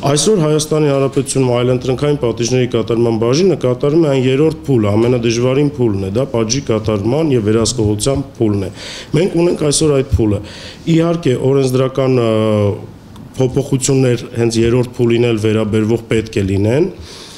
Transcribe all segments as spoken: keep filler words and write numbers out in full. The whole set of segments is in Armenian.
Այսօր Հայաստանի Հանրապետությունում այլընտրանքային պատիժների կատարման բաժինը կատարում է այն երրորդ փուլը, ամենադժվարին փուլն է, դա պատժի կատարման եւ վերահսկողության փուլն է։ Մենք ունենք այսօր այդ փուլը։ Իհարկե, օրենսդրական փոփոխություններ հենց երրորդ փուլին էլ վերաբերվող պետք է լինեն։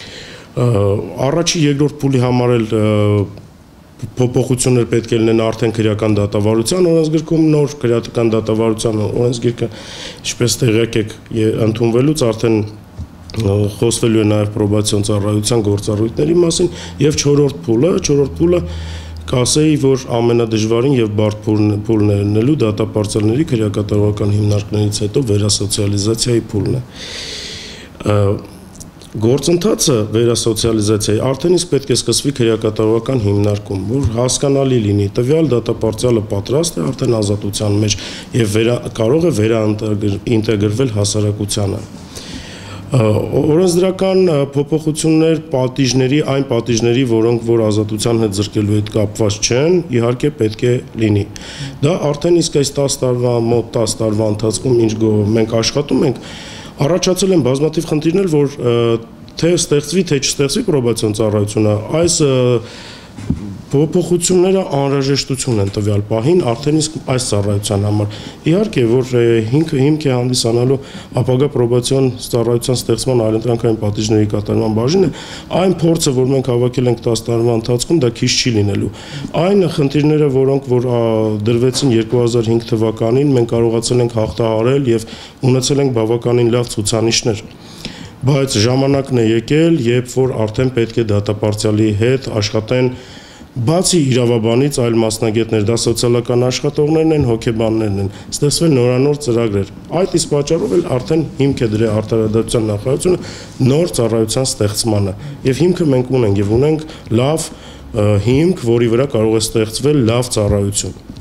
Առաջի երկրորդ փուլի համար էլ փոփոխություններ պետք է լինեն արդեն քրեական դատավարության օրենսգրքում, նոր քրեական դատավարության օրենսգիրքը, ինչպես տեղյակ եք, ընդունվելուց արդեն խոսվելու է նաև պրոբացիոն ծառայության գործառույթների մասին, եւ չորրորդ փուլը, չորրորդ փուլը կասեի, որ ամենադժվարին եւ բարդ փուլն է լինելու դատապարտյալների քրեակատարողական հիմնարկներից հետո վերասոցիալիզացիայի փուլն է։ Գործընթացը վերասոցիալիզացիայի արդեն իսկ պետք է սկսվի քրեակատարողական հիմնարկում, որ հասկանալի լինի, տվյալ դատապարտյալը պատրաստ է արդեն ազատության մեջ եւ վերա, կարող է վերաինտեգրվել հասարակությանը։ Օրենսդրական փոփոխություններ պատիժների, այն պատիժների, որոնք որ ազատության հետ զրկելու հետ կապված չեն, իհարկե պետք է լինի։ Դա արդեն իսկ այս տասը տարվա, մոտ տասը տարվա ընթացքում ինչ մենք աշխատում ենք, առաջացել են բազմաթիվ խնդիրներ, որ թե ստեղծվի, թե չստեղծվի պրոբացիոն ծառայությունը, այս փոփոխությունները անհրաժեշտություն են տվյալ պահին արդեն իսկ այս ծառայության համար։ Իհարկե, որ հիմք է հանդիսանալու ապագա պրոբացիոն ծառայության ստեղծման այլընտրանքային պատիժների կատարման բաժինը, այն փորձը, որ մենք հավաքել ենք տասը տարվա ընթացքում, դա քիչ չի լինելու։ Այն խնդիրները, որոնք որ դրվեցին երկու հազար հինգ թվականին, մենք կարողացել ենք հաղթահարել եւ ունեցել ենք բավականին լավ ցուցանիշներ։ Բայց ժամանակն է եկել, երբ որ արդեն պետք է դատապարտյալի հետ աշխատեն բացի իրավաբանից այլ մասնագետներ, դա սոցիալական աշխատողներն են, հոգեբաններն են, ստեղծվել նորանոր ծրագրեր։ Այդ իսկ պատճառով էլ արդեն հիմք է դրել արտարադատության նախարարությունը նոր ծառայության ստեղծմանը։ Եվ հիմքը մենք ունենք եւ ունենք լավ հիմք, որի վրա կարող է ստեղծվել լավ ծառայություն։